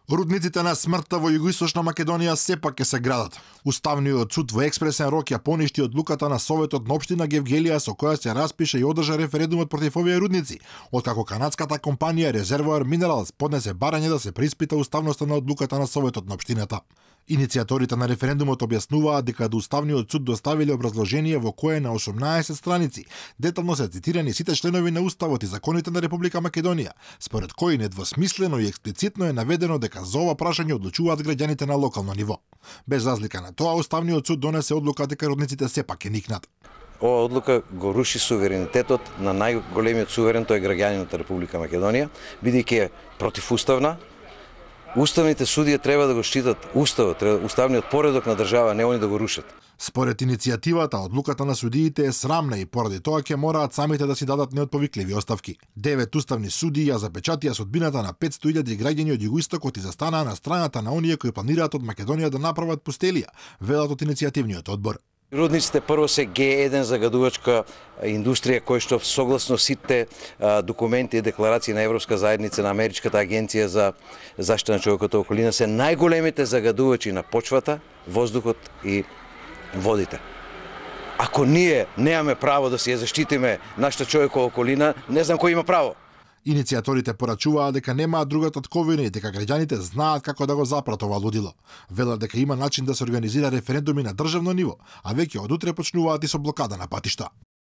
Рудниците на смртта во Југоисточна Македонија сепак ќе се градат. Уставниот суд во експресен рок ја поништи одлуката на Советот на општина Гевгелија со која се распише и одржа референдумот против овие рудници, откако канадската компанија Reservoir Minerals поднесе барање да се преиспита уставноста на одлуката на Советот на општината. Иницијаторите на референдумот објаснуваат дека до Уставниот суд доставиле образложение во кое на 18 страници детално се цитирани сите членови на Уставот и законите на Република Македонија, според кои недвосмислено и експлицитно е наведено дека за ова прашање одлучуваат граѓаните на локално ниво. Без разлика на тоа, Уставниот суд донесе одлука дека рудниците сепак ќе никнат. Ова одлука го руши суверенитетот на најголемиот суверен, тој е граѓанинот на Република Македонија, бидејќи е противуставна. Уставните судија треба да го штитат уставот, уставниот поредок на држава, не они да го рушат. Според иницијативата, одлуката на судиите е срамна и поради тоа ќе мораат самите да си дадат неотповикливи оставки. 9 уставни судии ја запечатија судбината на 500.000 граѓани од Југоистокот и застанаа на страната на оние кои планираат од Македонија да направат пустелија, велат од иницијативниот одбор. Рудниците прво се Г1 загадувачка индустрија кој што согласно сите документи и декларации на Европска заедница, на Америчката агенција за заштита на човековата околина се најголемите загадувачи на почвата, воздухот и водите. Ако ние немаме право да си ја заштитиме нашата човекова околина, не знам кој има право. Иницијаторите порачуваат дека немаат друга татковина и дека граѓаните знаат како да го запрат ова лудило. Велат дека има начин да се организира референдуми на државно ниво, а веќе од утре почнуваат и со блокада на патишта.